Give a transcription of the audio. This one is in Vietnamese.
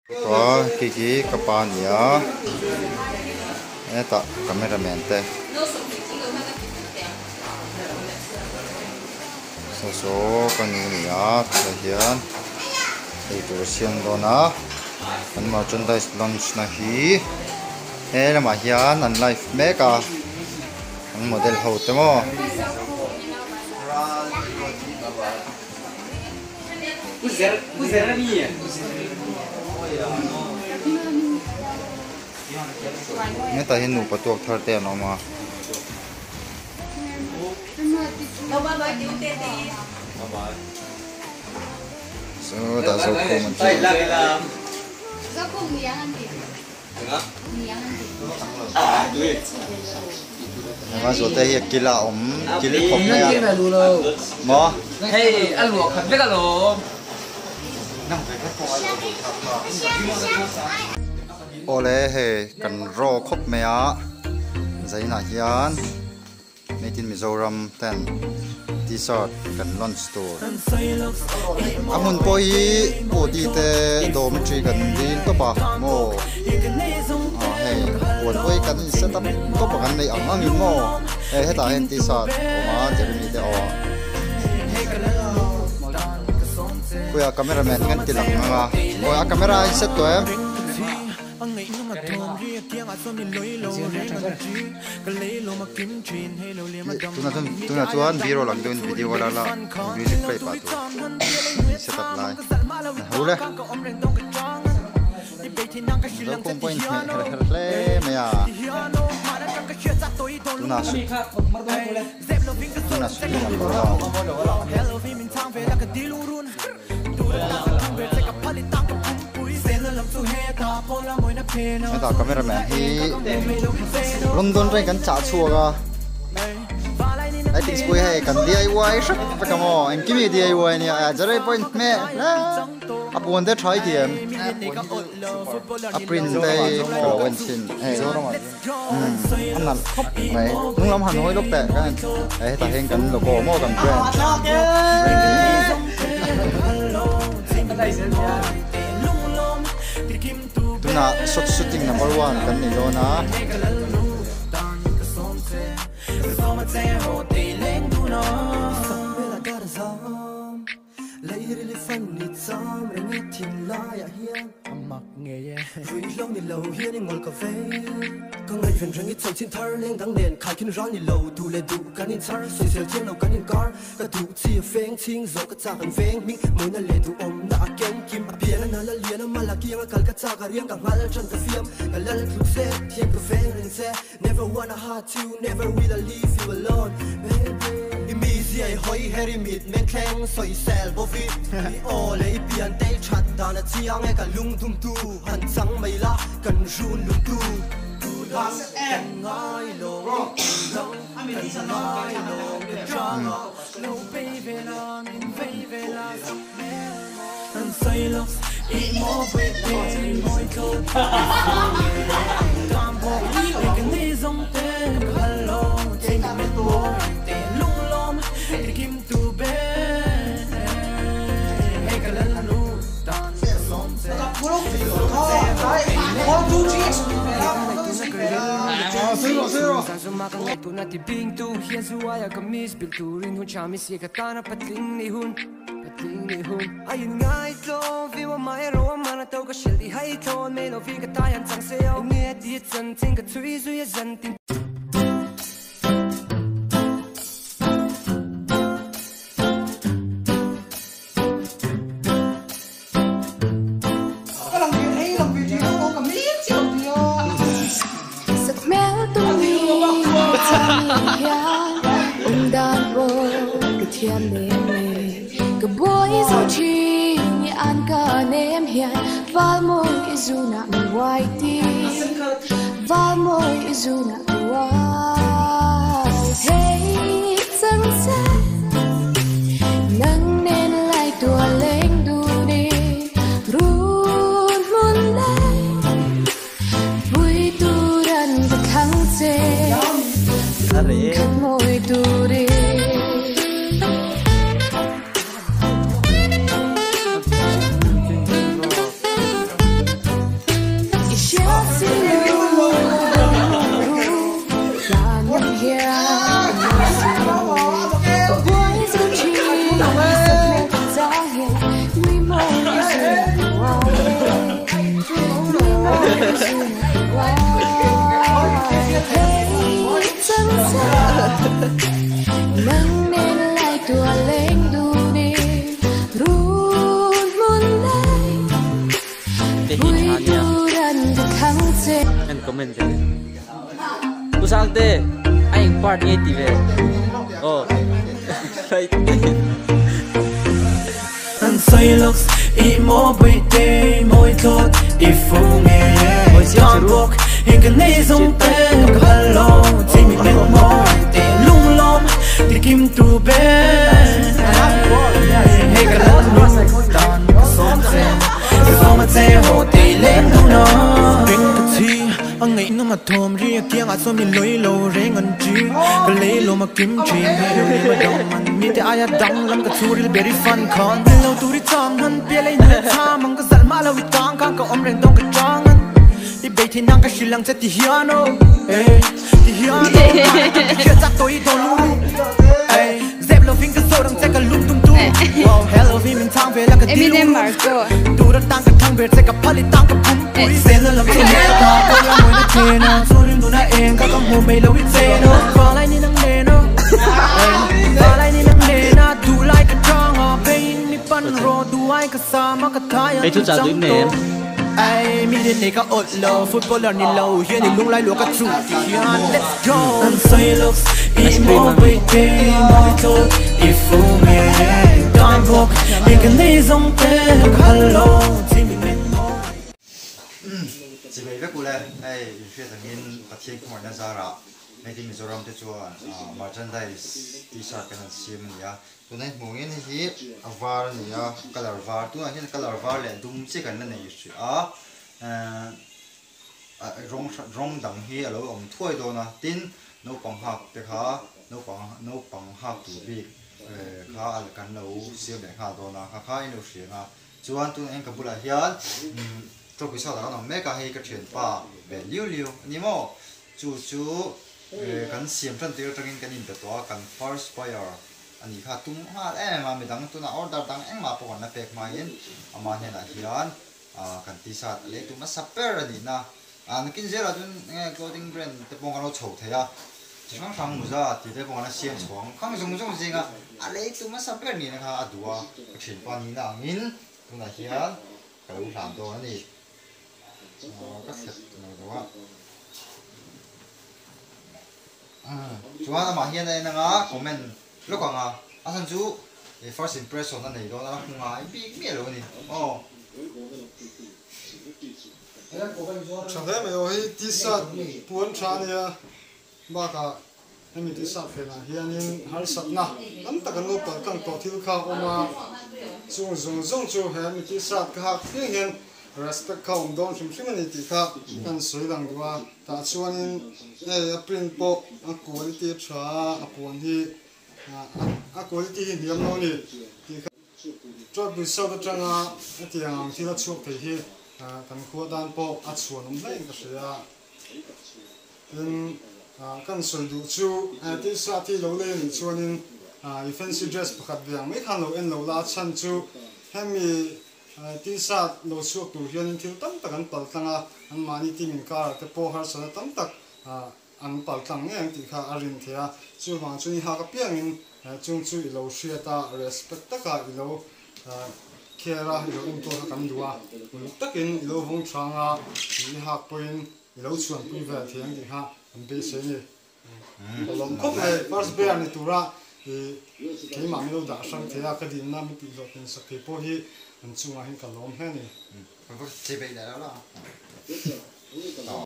Có kiki kapania. Eta cameraman te. So kan ni ya hian ei tur sian dona an merchandise launch na hi lama hian an live meka an model ho te mo ta hin nu patuak thar te no ma so da so ko man Có cùng miếng ăn thịt. Miếng ăn thịt. mà số te hi kila kili khom ya mo hey ăn luộc thật biết alo ole he kan ro khop me a zaina hian made in Mizoram ten t-shirt kan launch store amun poi odi te dormitory kan din to ba mo hey buat poi kan set up to ba kan nei ang angin mo heta hen t-shirt o ma jeremy te o kuya cameraman kan tilang nga o a camera set to em tuna chuan biro lang doin video wala la music play pa tu set up lai hule do kong point le me ya tuna su ta cameraman hi London rai kan cha chuaga I think spui hai kan DIY shop pa kamo en kimi DIY ni a jare point me apon de trykiem a print dai ko wen sin hey an nan khop mai nung lam han hoi lok te kan ai ta heng kan logo mo kan brand tuna shooting number 1 kan ni dona Vui lâu ni lâu hiên ni ngồi cà phê, có ngày phiền răng ít sầu chín thar lên tháng đèn khai kinh rán ni lâu tu lệ tu can in thar, soi sel trên lâu can in car, cả tu chia phèn chinh gió cả cha can phèn mi, mỗi ngày lệ tu om đã kén kim, biển na la liền mà la kia cả cả cha cả riêng cả mal chân cả phim, cả la tu xe thiên cả phèn lên xe, never wanna hurt you, never will I leave you alone, baby. Ai hoi heri mit men kleng soi sel bo vi o le pian te chat da na chiang e ka lung tum tu han chang mai la kan run lung tu kan ngai lo dong kan ngai lo kan no baby long in baby last and say look eat more baby moi ko tam bo e kan ni zong te hello take me to Kim tu be, hey kalelu dan sonse. Tu na ti ping tu hian zuaya kamis bil turin hun chami si katana patling ni hun. Ayin ngai to vi wa mai ro mana to ka sheli hai to me lo vi ka tayan chang se yo nge ti chan ting ka chui zu ya zan ting ông đàn vô cái thiên nêm cái bối dấu chi như ăn cả nêm hiền và môi dù nặng hoài ti và môi dù nặng hoài hey chân xe nâng nên lại tua lên đu đi run muôn lên vui tu đàn và khăng chê khăn môi tu đi nâng nên lại tua lên đu đi rút muôn đây vui tu đần được thắng trên anh comment thế usang te anh part nghe tv oh right anh say looks i mo bị tê môi thốt i phu nghe môi giòn buộc hình cái này giống tên hello chỉ mình bên môi tê lung lom thì kim tu bên hey cái lối luôn tan sống sen sao mà thế hồ tê lên đâu nó anh nghĩ nó mà thòm riêng kia ngã xuống mình lối lâu rẽ ngân chi cái lấy lâu mà kiếm chuyện hay đâu mà đồng mình mi te ai đắng lắm cái chú đi bể đi phân con lâu tu đi chăm hắn bia lấy nước tham mang cái giận má lâu bị tăng càng có ông rèn đông cái trang hắn đi bể thì năng cái xì lăng chết thì hiano thì hiano chưa chắc tôi đâu luôn dẹp lâu phim cái số đang chạy cái lung tung tung hello vì mình thang về là cái Eminem Marco tu đã tăng cái thang về chạy cái pali tăng cái bún bụi xe lên làm chuyện nhẹ nhàng tôi là người nói chuyện à tôi đến tôi đã em các con hồ mày lâu ít xe nó vào lại như nắng đèn nó vào lại như nắng đèn à tu lại cái trang à bên mi pan ro tu ai cái sa mà cái thái ấy chút chào đến nè ai mi đến này các ổn lâu footballer nhìn lâu hiện thì lung lại lúa các chủ thì let's go anh say looks i mo bị tê môi thốt i phu nghe đàn buộc những cái này giống tên hello chỉ mình bên môi chỉ về với cô lên ai phía thằng in bắt thiên không phải ra ra này thì mình cho làm thế cho merchandise t-shirt cái này xem mình ya tụi này mua cái này thì var này ya color var tụi này color var là đúng chỉ cái này chứ rong đằng hi ở lối thôi đó na tin nấu bằng hạt thì khá nấu bằng hạt tủ bị khá là cái nấu siêu đẹp hạt đó na khá nấu siêu ha cho anh tụi anh cầm bút lại hiền trong cái sau đó nó mấy cái cái chuyện ba về liu nhưng mà chú cái xiêm chân tiêu trong cái nhìn đó cái first buyer anh ấy khá tung ha em mà mình đang tụi nó order đang em mà bỏ nó bẹt mà yên mà hiện tại hiền cái t-shirt lấy tụi nó super rồi na anh kinh tế là tụi nghe clothing brand để bọn nó chậu thế à chỉ mang sang mua ra thì để bọn nó xiêm xuống không dùng gì cả lấy tụi nó super này là khá đủ cái chuyện ba này là min tụi nó hiền cái lúc làm đồ này các set này đó chú anh mà hiện nay nó comment lúc còn anh chú first impression này đó là không ai biết biết rồi nè chẳng thế mà ôi t-shirt buôn trà này ba cả em t-shirt phải là hiện nhiên har sat na anh ta cần lúc đó cần tổ thiếu khao mà dùng chú em t-shirt khác hiện respect khao don chim chim này thì khác anh soi đằng đó ta chuan print pop quality trà quality quality hiểm nó nè thì cho bị sau đó chẳng thì hàng thì là chuột thì hi kan khu dan po chuan lấy cái gì nên kan soi du chu thì sa thì lâu lên chuan fancy dress pakhat viang mấy khăn lâu en lâu la chan chu hemi tí sa lâu chuột tu hian thil tam tak an pal tanga an mani ti min kar te po har sa tam tak an pal tang nge ti kha arin thia chu wang chu ni ha ka piang in chung chu i lo hria ta respect ta ka i lo kera i lo in to kan duwa takin i lo hong changa ni ha point i lo chuan pui ve thiang ti ha an be se ni lom khop le first bear ni tura ke ma mi lo da sang thea ka din na mi pi lo tin sak ke po hi an chunga hin ka lom he ni có chế bị đó